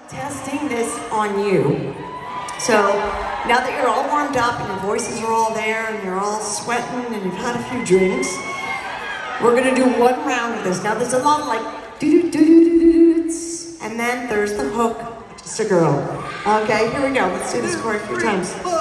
testing this on you. So now that you're all warmed up and your voices are all there and you're all sweating and you've had a few drinks, we're gonna do one round of this. Now there's a lot of like do-do-do-do-do-do-do, and then there's the hook, just a girl. Okay, here we go. Let's do this for a few times.